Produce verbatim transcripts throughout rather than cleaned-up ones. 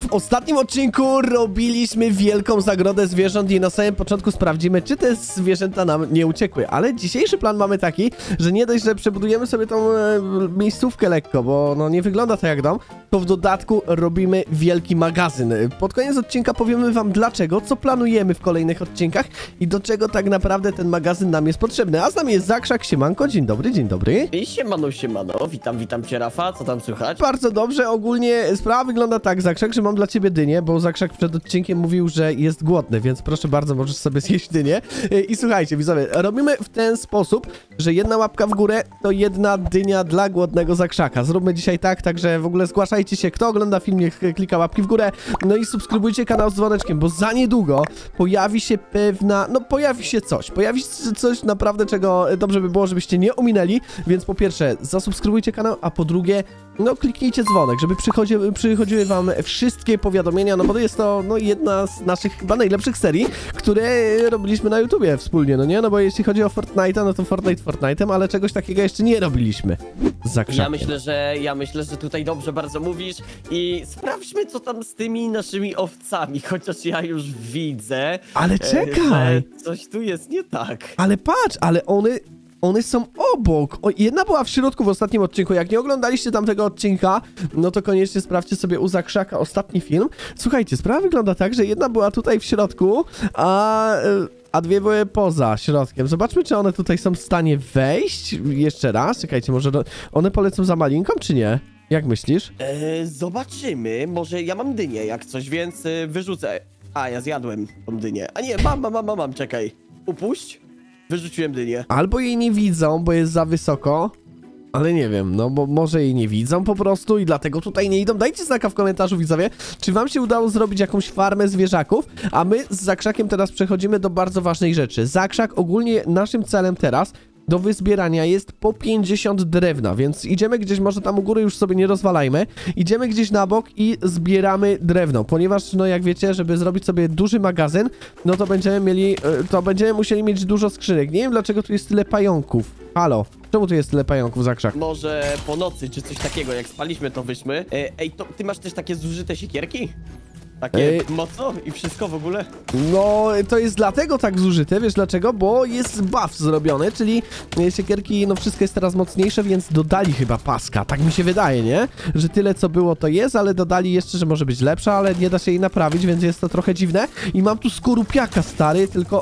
W ostatnim odcinku robiliśmy wielką zagrodę zwierząt i na samym początku sprawdzimy, czy te zwierzęta nam nie uciekły. Ale dzisiejszy plan mamy taki, że nie dość, że przebudujemy sobie tą e, miejscówkę lekko, bo no nie wygląda to jak dom, to w dodatku robimy wielki magazyn. Pod koniec odcinka powiemy wam dlaczego, co planujemy w kolejnych odcinkach i do czego tak naprawdę ten magazyn nam jest potrzebny. A z nami jest Zakrzak, siemanko, dzień dobry, dzień dobry. I siemano, siemano, witam, witam cię, Rafa, co tam słychać? Bardzo dobrze, ogólnie sprawa wygląda tak, Zakrzak, że mam dla ciebie dynię, bo Zakrzak przed odcinkiem mówił, że jest głodny, więc proszę bardzo, możesz sobie zjeść dynię. I słuchajcie, widzowie, robimy w ten sposób, że jedna łapka w górę to jedna dynia dla głodnego Zakrzaka. Zróbmy dzisiaj tak, także w ogóle zgłaszajcie się, kto ogląda film, niech klika łapki w górę, no i subskrybujcie kanał z dzwoneczkiem, bo za niedługo pojawi się pewna, no pojawi się coś, pojawi się coś naprawdę, czego dobrze by było, żebyście nie ominęli, więc po pierwsze zasubskrybujcie kanał, a po drugie, no kliknijcie dzwonek, żeby przychodziły, przychodziły wam wszystkie powiadomienia, no bo to jest to no, jedna z naszych chyba najlepszych serii, które robiliśmy na YouTubie wspólnie, no nie? No bo jeśli chodzi o Fortnite'a, no to Fortnite Fortnite'em, ale czegoś takiego jeszcze nie robiliśmy. Zakrzakiem. Ja myślę, że ja myślę, że tutaj dobrze bardzo mówisz i sprawdźmy, co tam z tymi naszymi owcami, chociaż ja już widzę, Ale czekaj! E, że coś tu jest nie tak. Ale patrz, ale one... One są obok. O, jedna była w środku w ostatnim odcinku. Jak nie oglądaliście tamtego odcinka, no to koniecznie sprawdźcie sobie u Zakrzaka ostatni film. Słuchajcie, sprawa wygląda tak, że jedna była tutaj w środku, a, a dwie były poza środkiem. Zobaczmy, czy one tutaj są w stanie wejść. Jeszcze raz. Czekajcie, może one polecą za malinką, czy nie? Jak myślisz? E, zobaczymy, może ja mam dynię jak coś, więc e, wyrzucę. A, ja zjadłem tą dynię. A nie, mam, mam, mam, mam, czekaj. Upuść. Wyrzuciłem dynię. Albo jej nie widzą, bo jest za wysoko, ale nie wiem, no bo może jej nie widzą po prostu i dlatego tutaj nie idą. Dajcie znaka w komentarzu, widzowie, czy wam się udało zrobić jakąś farmę zwierzaków, a my z Zakrzakiem teraz przechodzimy do bardzo ważnej rzeczy. Zakrzak, ogólnie naszym celem teraz do wyzbierania jest po pięćdziesiąt drewna, więc idziemy gdzieś, może tam u góry już sobie nie rozwalajmy, idziemy gdzieś na bok i zbieramy drewno, ponieważ, no jak wiecie, żeby zrobić sobie duży magazyn, no to będziemy mieli, to będziemy musieli mieć dużo skrzynek. Nie wiem, dlaczego tu jest tyle pająków. Halo, czemu tu jest tyle pająków, Zakrzak? Może po nocy, czy coś takiego, jak spaliśmy, to wyszmy. E, ej, to ty masz też takie zużyte siekierki? Takie Ej. mocno i wszystko w ogóle? No, to jest dlatego tak zużyte, wiesz dlaczego? Bo jest buff zrobiony, czyli siekierki, no wszystko jest teraz mocniejsze, więc dodali chyba paska, tak mi się wydaje, nie? Że tyle co było to jest, ale dodali jeszcze, że może być lepsza, ale nie da się jej naprawić, więc jest to trochę dziwne. I mam tu skorupiaka, stary, tylko...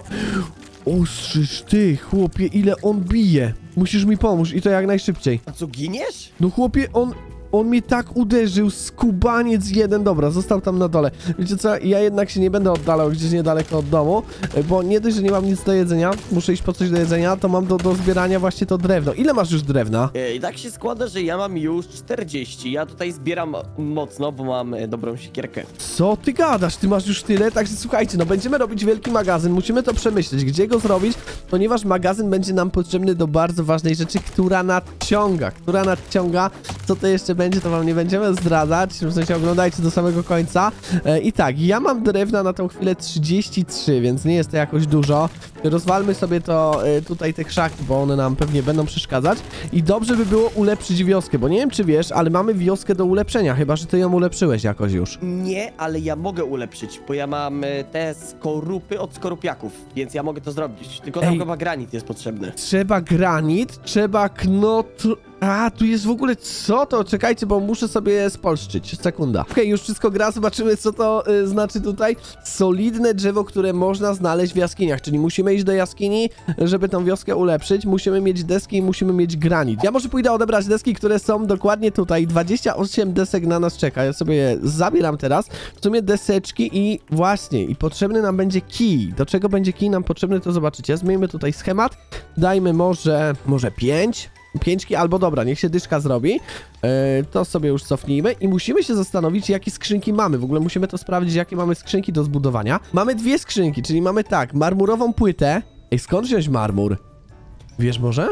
Ostrzyż ty, chłopie, ile on bije. Musisz mi pomóc i to jak najszybciej. A co, giniesz? No chłopie, on... On mnie tak uderzył, skubaniec jeden, dobra, został tam na dole. Wiecie co, ja jednak się nie będę oddalał gdzieś niedaleko od domu, bo nie dość, że nie mam nic do jedzenia, muszę iść po coś do jedzenia, to mam do, do zbierania właśnie to drewno. Ile masz już drewna? I tak się składa, że ja mam już czterdzieści. Ja tutaj zbieram mocno, bo mam e, dobrą siekierkę. Co ty gadasz? Ty masz już tyle? Także słuchajcie, no będziemy robić wielki magazyn, musimy to przemyśleć, gdzie go zrobić, ponieważ magazyn będzie nam potrzebny do bardzo ważnej rzeczy, która nadciąga, która nadciąga, co to jeszcze będzie? Będzie, to wam nie będziemy zdradzać, w sensie oglądajcie do samego końca. E, I tak, ja mam drewna na tą chwilę trzydzieści trzy, więc nie jest to jakoś dużo. Rozwalmy sobie to e, tutaj te krzaki, bo one nam pewnie będą przeszkadzać. I dobrze by było ulepszyć wioskę, bo nie wiem czy wiesz, ale mamy wioskę do ulepszenia, chyba że ty ją ulepszyłeś jakoś już. Nie, ale ja mogę ulepszyć, bo ja mam e, te skorupy od skorupiaków, więc ja mogę to zrobić. Tylko tam Ej. chyba granit jest potrzebny. Trzeba granit, trzeba knot... A, tu jest w ogóle co to? Czekajcie, bo muszę sobie spolszczyć. Sekunda. Okej, okay, już wszystko gra, zobaczymy co to y, znaczy tutaj. Solidne drzewo, które można znaleźć w jaskiniach, czyli musimy iść do jaskini, żeby tą wioskę ulepszyć. Musimy mieć deski i musimy mieć granit. Ja może pójdę odebrać deski, które są dokładnie tutaj. dwadzieścia osiem desek na nas czeka. Ja sobie je zabieram teraz. W sumie deseczki i właśnie, i potrzebny nam będzie kij. Do czego będzie kij nam potrzebny, to zobaczycie. Zmieńmy tutaj schemat. Dajmy może, może pięć. Pięćki, albo dobra, niech się dyszka zrobi. Yy, to sobie już cofnijmy i musimy się zastanowić, jakie skrzynki mamy. W ogóle musimy to sprawdzić, jakie mamy skrzynki do zbudowania. Mamy dwie skrzynki, czyli mamy tak, marmurową płytę. Ej, skąd wziąć marmur? Wiesz może?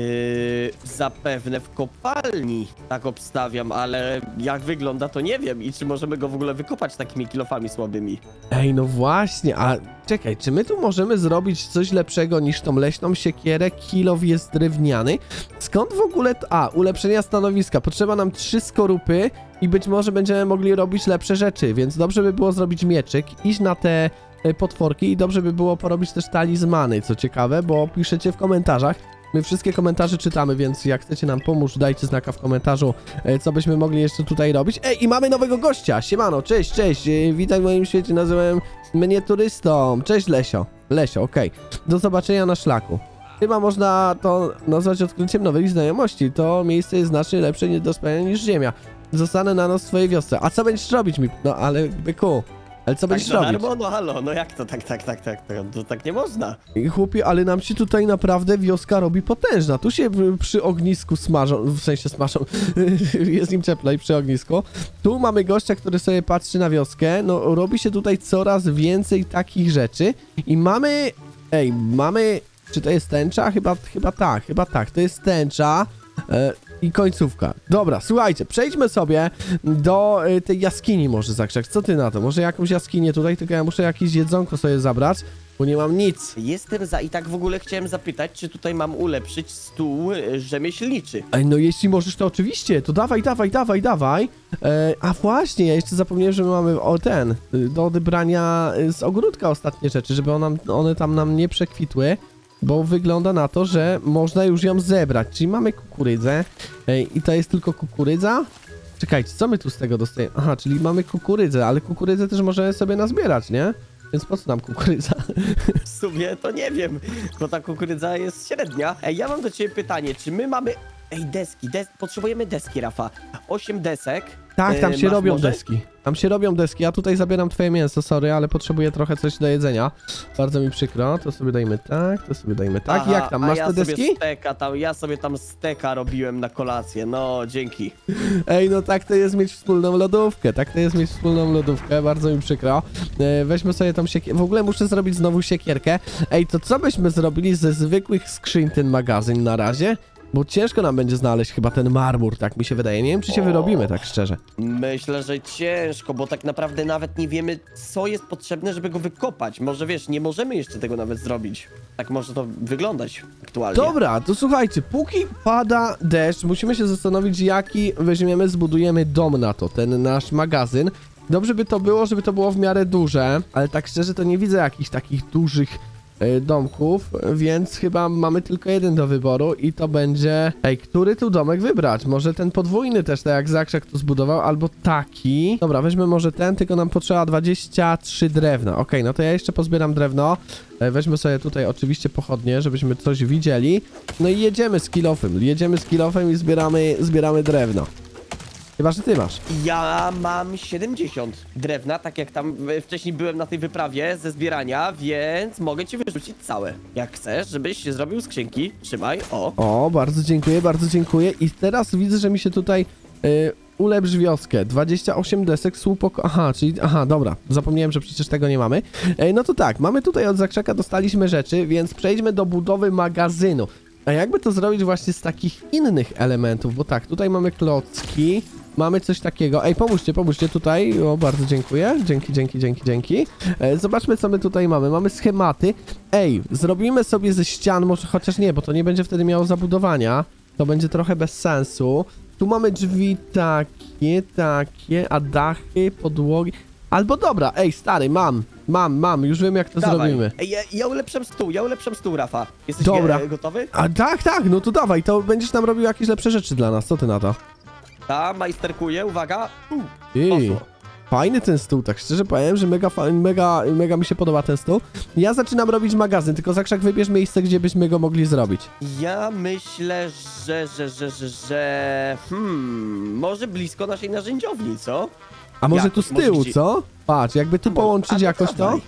Yy, zapewne w kopalni, tak obstawiam, ale jak wygląda, to nie wiem. I czy możemy go w ogóle wykopać takimi kilofami słabymi? Ej, no właśnie, a czekaj, czy my tu możemy zrobić coś lepszego niż tą leśną siekierę? Kilow jest drewniany. Skąd w ogóle... To... A, ulepszenia stanowiska. Potrzeba nam trzy skorupy i być może będziemy mogli robić lepsze rzeczy, więc dobrze by było zrobić mieczyk, iść na te e, potworki i dobrze by było porobić też talizmany, co ciekawe, bo piszecie w komentarzach. My wszystkie komentarze czytamy, więc jak chcecie nam pomóc, dajcie znaka w komentarzu, e, co byśmy mogli jeszcze tutaj robić. Ej, i mamy nowego gościa! Siemano, cześć, cześć, e, witaj w moim świecie, nazywam mnie turystą. Cześć, Lesio. Lesio, okej. Okay. Do zobaczenia na szlaku. Chyba można to nazwać odkryciem nowych znajomości. To miejsce jest znacznie lepsze nie do spełnienia niż Ziemia. Zostanę na noc w twojej wiosce. A co będziesz robić mi? No ale byku. Ale co Tak będziesz za robić? darmo? No halo, no jak to? Tak, tak, tak, tak, tak. To tak nie można. I chłopie, ale nam się tutaj naprawdę wioska robi potężna. Tu się przy ognisku smażą, w sensie smażą, jest im cieplej przy ognisku. Tu mamy gościa, który sobie patrzy na wioskę. No robi się tutaj coraz więcej takich rzeczy. I mamy, ej, mamy, czy to jest tęcza? Chyba, chyba tak, chyba tak. To jest tęcza. E, I końcówka. Dobra, słuchajcie, przejdźmy sobie do y, tej jaskini może, Zakrzak. Co ty na to? Może jakąś jaskinię tutaj, tylko ja muszę jakieś jedzonko sobie zabrać, bo nie mam nic. Jestem za i tak w ogóle chciałem zapytać, czy tutaj mam ulepszyć stół y, rzemieślniczy. Ej, no jeśli możesz, to oczywiście, to dawaj, dawaj, dawaj, dawaj. E, a właśnie, ja jeszcze zapomniałem, że my mamy o ten, y, do odebrania y, z ogródka ostatnie rzeczy, żeby ona, one tam nam nie przekwitły. Bo wygląda na to, że można już ją zebrać. Czyli mamy kukurydzę. Ej, i to jest tylko kukurydza? Czekajcie, co my tu z tego dostajemy? Aha, czyli mamy kukurydzę, ale kukurydzę też możemy sobie nazbierać, nie? Więc po co nam kukurydza? W sumie to nie wiem, bo ta kukurydza jest średnia. Ej, ja mam do ciebie pytanie, czy my mamy... Ej, deski, des... potrzebujemy deski, Rafa. Osiem desek. Tak, tam Yy, się masz robią może? deski. Tam się robią deski. Ja tutaj zabieram twoje mięso, sorry, ale potrzebuję trochę coś do jedzenia. Bardzo mi przykro. To sobie dajmy tak, to sobie dajmy tak. Aha, I jak tam, masz a ja te deski? Sobie steka tam, ja sobie tam steka robiłem na kolację, no dzięki. Ej, no tak to jest mieć wspólną lodówkę, tak to jest mieć wspólną lodówkę, bardzo mi przykro. E, weźmy sobie tą siekierkę, w ogóle muszę zrobić znowu siekierkę. Ej, to co byśmy zrobili ze zwykłych skrzyń ten magazyn na razie? Bo ciężko nam będzie znaleźć chyba ten marmur, tak mi się wydaje. Nie wiem, czy się O. wyrobimy, tak szczerze. Myślę, że ciężko, bo tak naprawdę nawet nie wiemy, co jest potrzebne, żeby go wykopać. Może wiesz, nie możemy jeszcze tego nawet zrobić. Tak może to wyglądać aktualnie. Dobra, to słuchajcie, póki pada deszcz, musimy się zastanowić, jaki weźmiemy, zbudujemy dom na to, ten nasz magazyn. Dobrze by to było, żeby to było w miarę duże, ale tak szczerze to nie widzę jakichś takich dużych y, domków, więc chyba mamy tylko jeden do wyboru i to będzie... Ej, który tu domek wybrać? Może ten podwójny też, tak jak Zakrzak tu zbudował, albo taki. Dobra, weźmy może ten, tylko nam potrzeba dwadzieścia trzy drewna. Okej, okay, no to ja jeszcze pozbieram drewno. E, weźmy sobie tutaj oczywiście pochodnie, żebyśmy coś widzieli. No i jedziemy z kilofem, jedziemy z kilofem i zbieramy, zbieramy drewno. Chyba, że ty masz. Ja mam siedemdziesiąt drewna, tak jak tam e, wcześniej byłem na tej wyprawie ze zbierania, więc mogę ci wyrzucić całe. Jak chcesz, żebyś się zrobił skrzynki, trzymaj, o. O, bardzo dziękuję, bardzo dziękuję. I teraz widzę, że mi się tutaj y, ulepsz wioskę. dwadzieścia osiem desek, słupok... Aha, czyli... Aha, dobra. Zapomniałem, że przecież tego nie mamy. E, no to tak, mamy tutaj od Zakrzaka, dostaliśmy rzeczy, więc przejdźmy do budowy magazynu. A jakby to zrobić właśnie z takich innych elementów? Bo tak, tutaj mamy klocki... Mamy coś takiego. Ej, pomóżcie, pomóżcie tutaj. O, bardzo dziękuję. Dzięki, dzięki, dzięki, dzięki. E, zobaczmy, co my tutaj mamy. Mamy schematy. Ej, zrobimy sobie ze ścian, może chociaż nie, bo to nie będzie wtedy miało zabudowania. To będzie trochę bez sensu. Tu mamy drzwi takie, takie, a dachy, podłogi. Albo dobra, ej, stary, mam, mam, mam, już wiem, jak to Dawaj. zrobimy. Ej, ja, ja ulepszam stół, ja ulepszam stół, Rafa. Jesteś Dobra. e, gotowy? A tak, tak, no to dawaj, to będziesz nam robił jakieś lepsze rzeczy dla nas. Co ty na to? Ta, majsterkuję, uwaga. Uh, Ej, poszło. fajny ten stół, tak szczerze powiem, że mega, fa- mega, mega mi się podoba ten stół. Ja zaczynam robić magazyn, tylko Zakrzak, wybierz miejsce, gdzie byśmy go mogli zrobić. Ja myślę, że, że, że, że, że... Hmm, może blisko naszej narzędziowni, co? A może Jak? tu z Może tyłu, gdzie- co? Patrz, jakby tu A, połączyć no jakoś to? dawaj.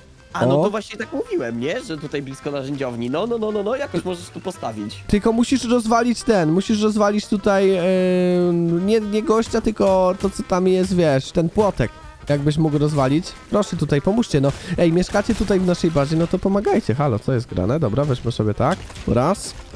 A no O. to właśnie tak mówiłem, nie? Że tutaj blisko narzędziowni. No, no, no, no, no, jakoś możesz tu postawić. Tylko musisz rozwalić ten, musisz rozwalić tutaj e, nie, nie gościa, tylko to, co tam jest, wiesz, ten płotek. Jakbyś mógł rozwalić. Proszę tutaj, pomóżcie, no. Ej, mieszkacie tutaj w naszej bazie, no to pomagajcie. Halo, co jest grane? Dobra, weźmy sobie tak. Raz.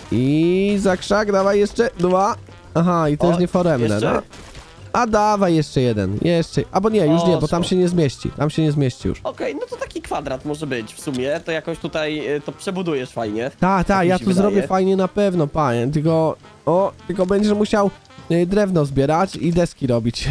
I za krzak dawaj jeszcze dwa. Aha, i to O, jest nieforemne, jeszcze? no. A dawaj jeszcze jeden, jeszcze. Albo nie, już nie, bo tam Poszło. się nie zmieści. Tam się nie zmieści już. Okej, no to taki kwadrat może być w sumie, to jakoś tutaj y, to przebudujesz fajnie. Tak, tak, mi ja się tu wydaje. zrobię fajnie na pewno, panie. Tylko, o, tylko będziesz musiał y, drewno zbierać i deski robić.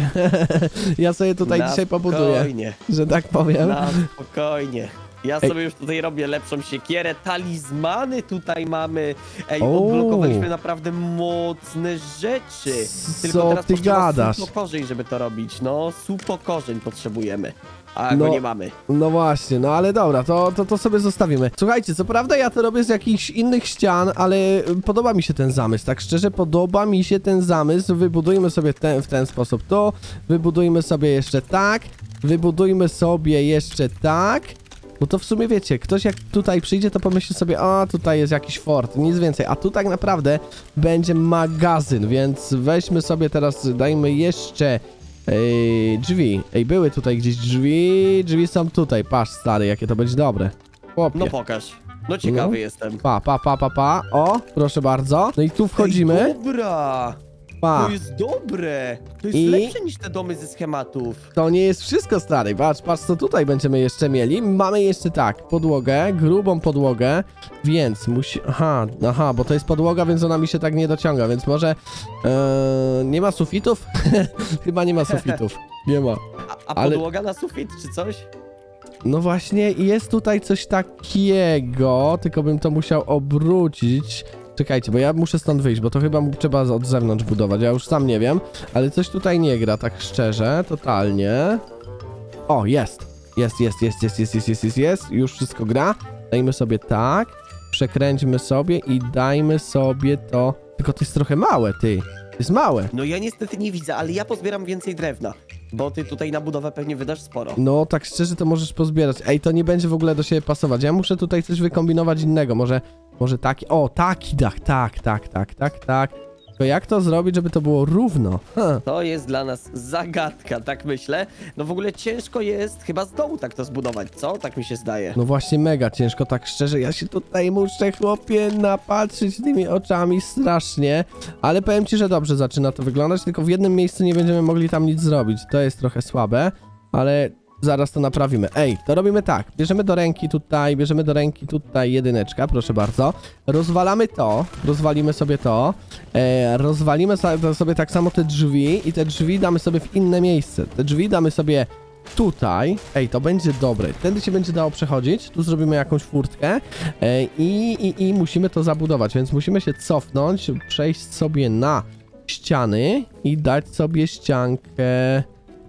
Ja sobie tutaj Na dzisiaj pobuduję, spokojnie, że tak powiem. na spokojnie. Ja Ej. sobie już tutaj robię lepszą siekierę, talizmany tutaj mamy. Ej, O. odblokowaliśmy naprawdę mocne rzeczy. Tylko Co teraz ty potrzeba gadasz? supokorzeń, żeby to robić. No, supokorzeń potrzebujemy. A No. go nie mamy. No właśnie, no ale dobra, to, to, to sobie zostawimy. Słuchajcie, co prawda ja to robię z jakichś innych ścian, ale podoba mi się ten zamysł, tak szczerze podoba mi się ten zamysł. Wybudujmy sobie ten, w ten sposób to, wybudujmy sobie jeszcze tak, wybudujmy sobie jeszcze tak. Bo to w sumie wiecie, ktoś jak tutaj przyjdzie, to pomyśli sobie, a tutaj jest jakiś fort, nic więcej. A tu tak naprawdę będzie magazyn, więc weźmy sobie teraz, dajmy jeszcze Ej, drzwi. Ej, były tutaj gdzieś drzwi. Drzwi są tutaj. Patrz, stary, jakie to będzie dobre. Chłopie. No pokaż. No ciekawy No. jestem. Pa, pa, pa, pa, pa. O, proszę bardzo. No i tu wchodzimy. Ej, dobra! Pa. To jest dobre! To jest I- lepsze niż te domy ze schematów. To nie jest wszystko, stary. Patrz, patrz, co tutaj będziemy jeszcze mieli. Mamy jeszcze tak, podłogę, grubą podłogę, więc musi... Aha, aha, bo to jest podłoga, więc ona mi się tak nie dociąga, więc może... Eee, nie ma sufitów? Chyba nie ma sufitów. Nie ma. A, a Ale- podłoga na sufit czy coś? No właśnie, jest tutaj coś takiego, tylko bym to musiał obrócić. Czekajcie, bo ja muszę stąd wyjść, bo to chyba mu- trzeba od zewnątrz budować, ja już sam nie wiem, ale coś tutaj nie gra, tak szczerze, totalnie. O, jest, jest, jest, jest, jest, jest, jest, jest, jest, jest, już wszystko gra. Dajmy sobie tak, przekręćmy sobie i dajmy sobie to, tylko to jest trochę małe, ty, to jest małe. No ja niestety nie widzę, ale ja pozbieram więcej drewna. Bo ty tutaj na budowę pewnie wydasz sporo. No, tak szczerze to możesz pozbierać. Ej, to nie będzie w ogóle do siebie pasować. Ja muszę tutaj coś wykombinować innego. Może, może taki... O, taki dach. Tak, tak, tak, tak, tak. Tylko jak to zrobić, żeby to było równo? Ha. To jest dla nas zagadka, tak myślę. No w ogóle ciężko jest chyba z dołu tak to zbudować, co? Tak mi się zdaje. No właśnie mega ciężko, tak szczerze. Ja się tutaj muszę, chłopie, napatrzyć tymi oczami strasznie. Ale powiem ci, że dobrze zaczyna to wyglądać, tylko w jednym miejscu nie będziemy mogli tam nic zrobić. To jest trochę słabe, ale... Zaraz to naprawimy. Ej, to robimy tak. Bierzemy do ręki tutaj, bierzemy do ręki tutaj jedyneczka, proszę bardzo. Rozwalamy to, rozwalimy sobie to. E, rozwalimy so- sobie tak samo te drzwi i te drzwi damy sobie w inne miejsce. Te drzwi damy sobie tutaj. Ej, to będzie dobre. Tędy się będzie dało przechodzić. Tu zrobimy jakąś furtkę e, i, i, i musimy to zabudować, więc musimy się cofnąć, przejść sobie na ściany i dać sobie ściankę...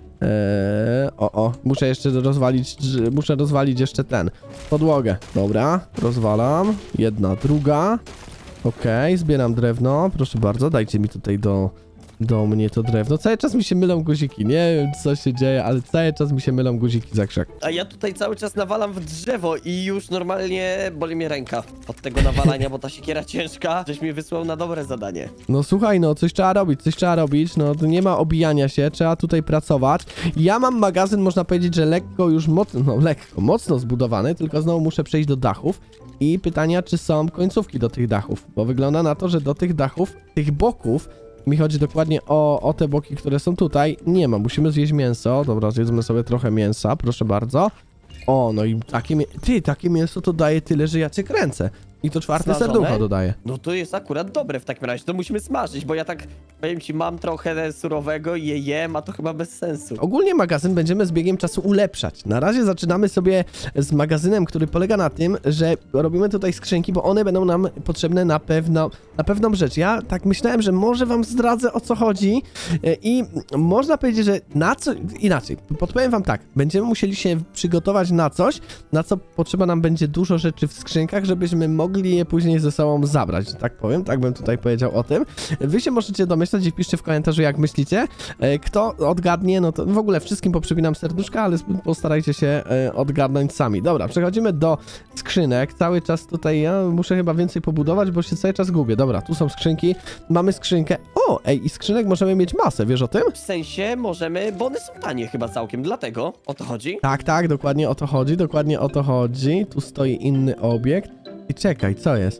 Eee, o, o, muszę jeszcze rozwalić, drz- muszę rozwalić jeszcze ten, podłogę. Dobra, rozwalam. Jedna, druga. Okej, zbieram drewno. Proszę bardzo, dajcie mi tutaj do, do mnie to drewno. Cały czas mi się mylą guziki, nie wiem co się dzieje, ale cały czas mi się mylą guziki za krzak. A ja tutaj cały czas nawalam w drzewo i już normalnie boli mnie ręka od tego nawalania, bo ta siekiera ciężka, żeś mnie wysłał na dobre zadanie. No słuchaj, no coś trzeba robić, coś trzeba robić, no tu nie ma obijania się, trzeba tutaj pracować. Ja mam magazyn, można powiedzieć, że lekko już mocno, no lekko, mocno zbudowany, tylko znowu muszę przejść do dachów i pytania, czy są końcówki do tych dachów, bo wygląda na to, że do tych dachów, tych boków, mi chodzi dokładnie o, o te boki, które są tutaj, nie ma, musimy zjeść mięso, dobra, zjedzmy sobie trochę mięsa, proszę bardzo. O, no i takie, mię- ty, takie mięso to daje tyle, że ja cię kręcę. I to czwarte Smażone? serducho dodaje. No to jest akurat dobre w takim razie, to musimy smażyć, bo ja tak, powiem ci, mam trochę surowego i je jem, a to chyba bez sensu. Ogólnie magazyn będziemy z biegiem czasu ulepszać. Na razie zaczynamy sobie z magazynem, który polega na tym, że robimy tutaj skrzynki, bo one będą nam potrzebne na pewno, na pewną rzecz. Ja tak myślałem, że może wam zdradzę, o co chodzi e, i można powiedzieć, że na co... Inaczej, podpowiem wam tak, będziemy musieli się przygotować na coś, na co potrzeba nam będzie dużo rzeczy w skrzynkach, żebyśmy mogli je później ze sobą zabrać, że tak powiem, tak bym tutaj powiedział o tym. Wy się możecie domyślać i piszcie w komentarzu, jak myślicie. E, Kto odgadnie, no to w ogóle wszystkim poprzypinam serduszka, ale postarajcie się e, odgadnąć sami. Dobra, przechodzimy do skrzynek. Cały czas tutaj ja muszę chyba więcej pobudować, bo się cały czas gubię. Dobra, tu są skrzynki. Mamy skrzynkę. O, ej, i skrzynek możemy mieć masę, wiesz o tym? W sensie możemy, bo one są tanie chyba całkiem, dlatego o to chodzi. Tak, tak, dokładnie o to chodzi, dokładnie o to chodzi. Tu stoi inny obiekt. I czekaj, co jest? To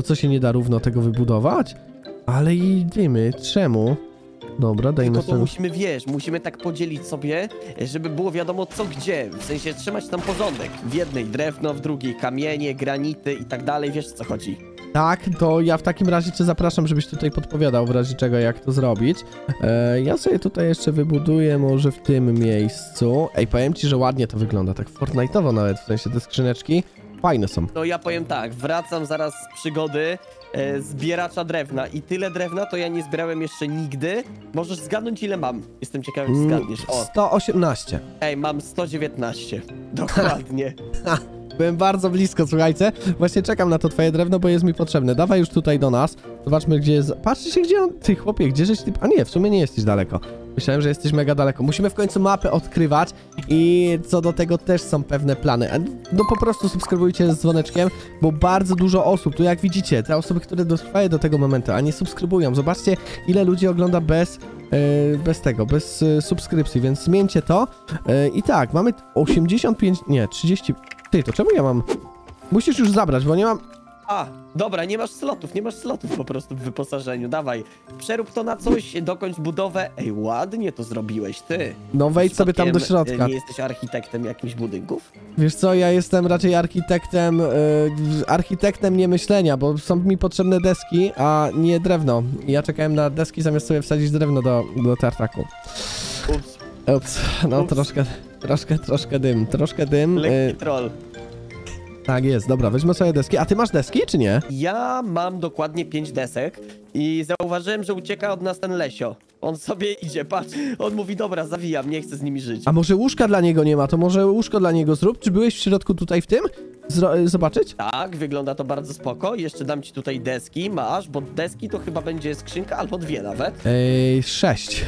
co się nie da równo tego wybudować? Ale i dymy, czemu? Dobra, dajmy Tylko to sobie... musimy, wiesz, musimy tak podzielić sobie, żeby było wiadomo co gdzie. W sensie trzymać tam porządek. W jednej drewno, w drugiej kamienie, granity i tak dalej. Wiesz, co chodzi. Tak, to ja w takim razie cię zapraszam, żebyś tutaj podpowiadał w razie czego, jak to zrobić. E, ja sobie tutaj jeszcze wybuduję może w tym miejscu. Ej, powiem ci, że ładnie to wygląda, tak Fortnite'owo nawet, w sensie te skrzyneczki fajne są. No ja powiem tak, wracam zaraz z przygody e, zbieracza drewna i tyle drewna to ja nie zbierałem jeszcze nigdy. Możesz zgadnąć ile mam. Jestem ciekawy, czy zgadniesz. O, sto osiemnaście. ej, mam sto dziewiętnaście. Dokładnie. Ha, byłem bardzo blisko, słuchajcie. Właśnie czekam na to twoje drewno, bo jest mi potrzebne. Dawaj już tutaj do nas. Zobaczmy, gdzie jest... Patrzcie się, gdzie on... Ty, chłopie, gdzie żeś ty... A nie, w sumie nie jesteś daleko. Myślałem, że jesteś mega daleko. Musimy w końcu mapę odkrywać i co do tego też są pewne plany. No po prostu subskrybujcie z dzwoneczkiem, bo bardzo dużo osób, tu jak widzicie, te osoby, które dotrwają do tego momentu, a nie subskrybują. Zobaczcie, ile ludzi ogląda bez... Yy, bez tego, bez yy, subskrypcji, więc zmieńcie to. Yy, I tak, mamy osiemdziesiąt pięć, nie, trzydzieści... Ty, to czemu ja mam... Musisz już zabrać, bo nie mam... A, dobra, nie masz slotów, nie masz slotów po prostu w wyposażeniu. Dawaj, przerób to na coś, dokończ budowę. Ej, ładnie to zrobiłeś, ty. No wejdź sobie tam do Przypadkiem, środka. Nie jesteś architektem jakichś budynków? Wiesz co, ja jestem raczej architektem, yy, architektem nie myślenia, bo są mi potrzebne deski, a nie drewno. I ja czekałem na deski, zamiast sobie wsadzić drewno do, do tartaku. Ups, Ups, no Ups. troszkę, troszkę, troszkę dym, troszkę dym. lekki Yy, troll. tak jest, dobra, weźmy sobie deski. A ty masz deski, czy nie? Ja mam dokładnie pięć desek i zauważyłem, że ucieka od nas ten Lesio. On sobie idzie, patrz, on mówi, dobra, zawijam, nie chcę z nimi żyć. A może łóżka dla niego nie ma, to może łóżko dla niego zrób? Czy byłeś w środku tutaj w tym? Zro zobaczyć? Tak, wygląda to bardzo spoko. Jeszcze dam ci tutaj deski, masz, bo deski to chyba będzie skrzynka albo dwie nawet. Ej, sześć.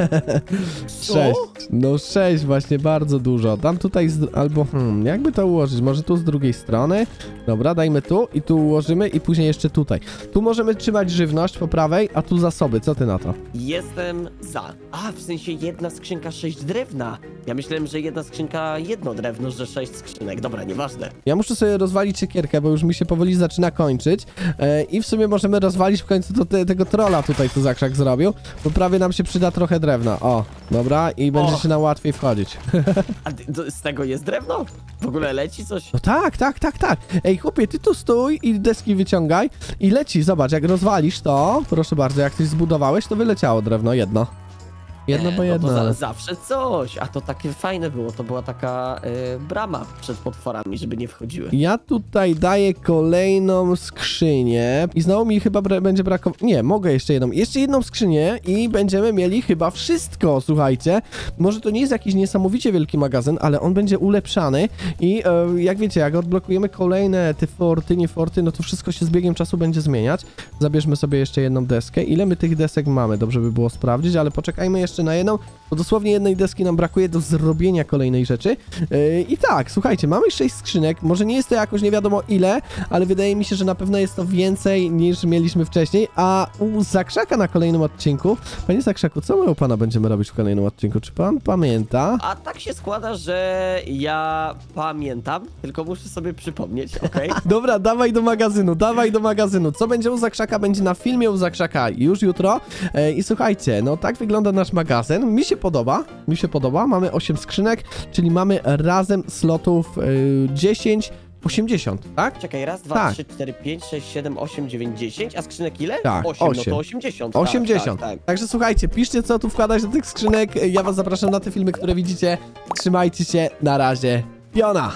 Co? Sześć. No sześć właśnie, bardzo dużo. Dam tutaj z... albo, hmm, jakby to ułożyć? Może tu z drugiej strony? Dobra, dajmy tu i tu ułożymy i później jeszcze tutaj. Tu możemy trzymać żywność po prawej, a tu zasoby. Co ty na to? Jestem za. A, w sensie jedna skrzynka, sześć drewna. Ja myślałem, że jedna skrzynka, jedno drewno, że sześć skrzynek. Dobra, nieważne. Ja muszę sobie rozwalić siekierkę, bo już mi się powoli zaczyna kończyć. E, I w sumie możemy rozwalić w końcu to te, tego trolla tutaj, co Zakrzak zrobił, bo prawie nam się przyda trochę drewna. O, dobra, i będzie O. się nam łatwiej wchodzić. A ty- to, z tego jest drewno? W ogóle leci coś? No tak, tak, tak, tak. Ej, chłopie, ty tu stój i deski wyciągaj i leci. Zobacz, jak rozwalisz to, proszę bardzo, jak coś zbudowałeś, to wyleciało drewno, jedno. Jedno, E, bo no jedno. to za, ale- zawsze coś. A to takie fajne było. To była taka e, brama przed potworami, żeby nie wchodziły. Ja tutaj daję kolejną skrzynię i znowu mi chyba bra będzie brakowało... Nie, mogę jeszcze jedną. Jeszcze jedną skrzynię i będziemy mieli chyba wszystko, słuchajcie. Może to nie jest jakiś niesamowicie wielki magazyn, ale on będzie ulepszany i e, jak wiecie, jak odblokujemy kolejne te forty, nie forty, no to wszystko się z biegiem czasu będzie zmieniać. Zabierzmy sobie jeszcze jedną deskę. Ile my tych desek mamy? Dobrze by było sprawdzić, ale poczekajmy jeszcze na jedną, bo dosłownie jednej deski nam brakuje do zrobienia kolejnej rzeczy. Yy, I tak, słuchajcie, mamy sześć skrzynek, może nie jest to jakoś nie wiadomo ile, ale wydaje mi się, że na pewno jest to więcej niż mieliśmy wcześniej, a u Zakrzaka na kolejnym odcinku, panie Zakrzaku, co my u pana będziemy robić w kolejnym odcinku? Czy pan pamięta? A tak się składa, że ja pamiętam, tylko muszę sobie przypomnieć, okej? Dobra, dawaj do magazynu, dawaj do magazynu. Co będzie u Zakrzaka, będzie na filmie u Zakrzaka już jutro. E, I słuchajcie, no tak wygląda nasz magazyn. Mi się podoba, mi się podoba. Mamy osiem skrzynek, czyli mamy razem slotów y, dziesięć, osiemdziesiąt, tak? Czekaj, raz, dwa, Tak. trzy, cztery, pięć, sześć, siedem, osiem, dziewięć, dziesięć, a skrzynek ile? Tak, osiem, no osiem. to osiemdziesiąt. osiemdziesiąt. Tak, tak, tak. Także słuchajcie, piszcie co tu wkładać do tych skrzynek. Ja was zapraszam na te filmy, które widzicie. Trzymajcie się, na razie. Piona!